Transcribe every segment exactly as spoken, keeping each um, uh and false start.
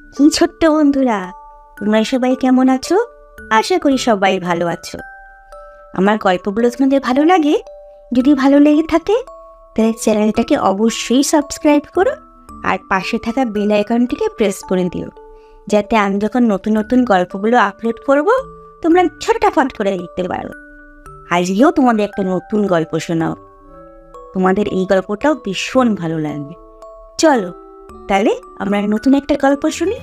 কি ছোট্ট বন্ধুরা, তোমরা সবাই কেমন আছো? আশা করি সবাই ভালো আছো। আমার গল্পগুলো তোমাদের ভালো লাগে? যদি ভালো লেগে থাকে তাহলে চ্যানেলটাকে অবশ্যই সাবস্ক্রাইব করো আর পাশে থাকা বেল আইকনটিকে প্রেস করে দিও, যাতে আমি যখন নতুন নতুন গল্পগুলো আপলোড করব তোমরা ছটাফট করে দেখতে পারো। আজকেও তোমাদের একটা নতুন গল্প শোনাও। তোমাদের এই গল্পটাও ভীষণ ভালো লাগবে। চলো তাহলে আমরা নতুন একটা গল্প শুনি।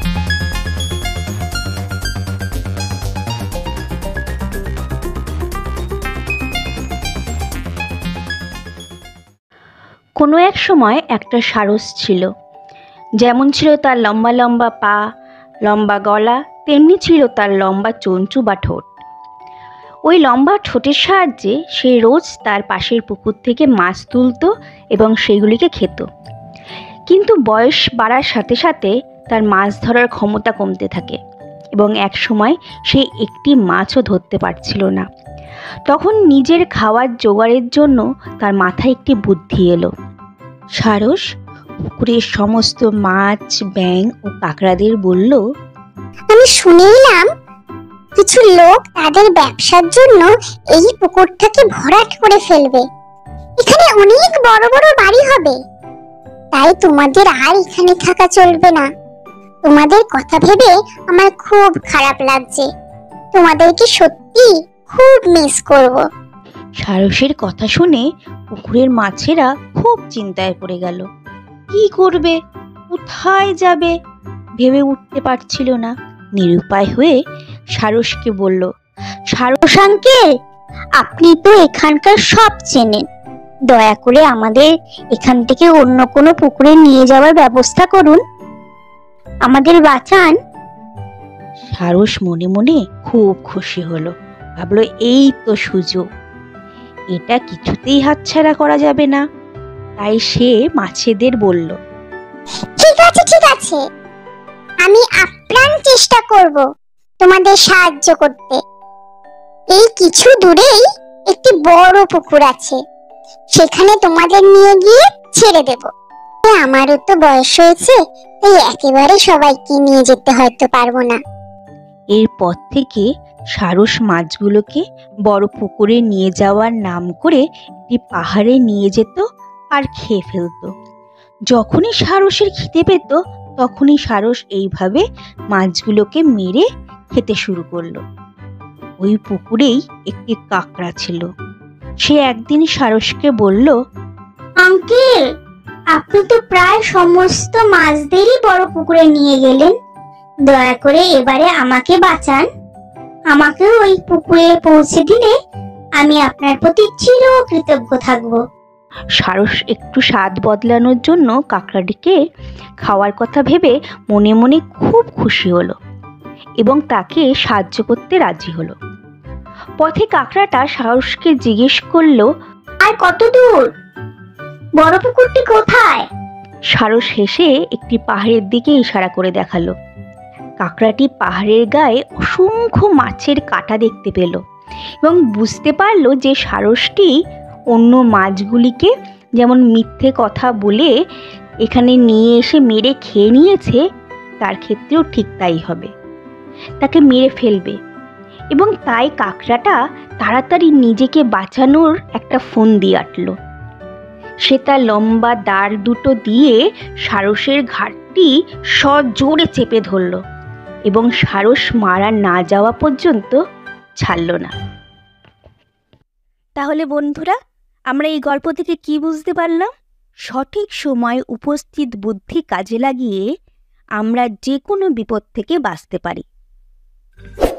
কোনো এক সময় একটা সারস ছিল। যেমন ছিল তার লম্বা লম্বা পা, লম্বা গলা, তেমনি ছিল তার লম্বা চঞ্চু বা ঠোঁট। ওই লম্বা ঠোঁটের সাহায্যে সে রোজ তার পাশের পুকুর থেকে মাছ তুলত এবং সেগুলিকে খেত। কিন্তু বয়স বাড়ার সাথে সাথে তার মাছ ধরার ক্ষমতা কমতে থাকে এবং এক সময় সে একটি মাছও ধরতে পারছিল না। তখন নিজের খাওয়ার জোগাড়ের জন্য তার মাথায় একটি বুদ্ধি এলো। সারস পুকুরের সমস্ত মাছ, ব্যাঙ ও কাঁকড়াদের বলল, আমি শুনে এলাম কিছু লোক তাদের ব্যবসার জন্য এই পুকুরটাকে ভরাট করে ফেলবে। এখানে অনেক বড় বড় বাড়ি হবে, তাই তোমাদের আর এখানে থাকা চলবে না। তোমাদের কথা ভেবে আমার খুব খারাপ লাগছে। তোমাদেরকে সত্যি খুব মিস করব। সারসের কথা শুনে পুকুরের মাছেরা খুব চিন্তায় পড়ে গেল। কি করবে, কোথায় যাবে ভেবে উঠতে পারছিল না। নিরুপায় হয়ে সারসকে বলল, সারস আঙ্কেল, আপনি তো এখানকার সব চেনেন, দয়া করে আমাদের এখান থেকে অন্য কোনো পুকুরে নিয়ে যাওয়ার ব্যবস্থা করুন, আমাদের বাঁচান। সারস মনে মনে খুব খুশি হলো। ভাবলো, এই তো সুযোগ, এটা কিছুতেই হাতছাড়া করা যাবে না। তাই সে মাছেদের বলল, ঠিক আছে ঠিক আছে, আমি আপ্রাণ চেষ্টা করব তোমাদের সাহায্য করতে। এই কিছু দূরেই একটি বড় পুকুর আছে, সেখানে তোমাদের নিয়ে গিয়ে ছেড়ে দেব। আমারও তো বয়স হয়েছে, তাই একেবারে সবাইকে নিয়ে যেতে হয়তো পারবো না। এরপর থেকে সারস মাছগুলোকে বড় পুকুরে নিয়ে যাওয়ার নাম করে একটি পাহাড়ে নিয়ে যেত আর খেয়ে ফেলত। যখনই সারসের খিদে পেত তখনই সারস এইভাবে মাছগুলোকে মেরে খেতে শুরু করলো। ওই পুকুরেই একটি কাঁকড়া ছিল। সে একদিন সারসকে বলল, আঙ্কেল, আপনি তো প্রায় সমস্ত মাছদেরই বড় পুকুরে নিয়ে গেলেন, দয়া করে এবারে আমাকে বাঁচান। আমাকে ওই পুকুরে পৌঁছে দিলে আমি আপনার প্রতি চিরকৃতজ্ঞ থাকব। সারস একটু স্বাদ বদলানোর জন্য কাঁকড়াটিকে খাওয়ার কথা ভেবে মনে মনে খুব খুশি হলো এবং তাকে সাহায্য করতে রাজি হলো। পথে কাঁকড়াটা সারসকে জিজ্ঞেস করলো, আর কত দূর? বড় পুকুরটি কোথায়? সারস হেসে একটি পাহাড়ের দিকে ইশারা করে দেখালো। কাঁকড়াটি পাহাড়ের গায়ে অসংখ্য মাছের কাঁটা দেখতে পেল এবং বুঝতে পারলো যে সারসটি অন্য মাছগুলিকে যেমন মিথ্যে কথা বলে এখানে নিয়ে এসে মেরে খেয়ে নিয়েছে, তার ক্ষেত্রেও ঠিক তাই হবে, তাকে মেরে ফেলবে। এবং তাই কাঁকড়াটা তাড়াতাড়ি নিজেকে বাঁচানোর একটা ফন্দি আঁটল। সে তার লম্বা দাঁড় দুটো দিয়ে সারসের ঘাড়টি সজোরে চেপে ধরল এবং সারস মারা না যাওয়া পর্যন্ত ছাড়ল না। তাহলে বন্ধুরা, আমরা এই গল্প থেকে কি বুঝতে পারলাম? সঠিক সময় উপস্থিত বুদ্ধি কাজে লাগিয়ে আমরা যে কোনো বিপদ থেকে বাঁচতে পারি।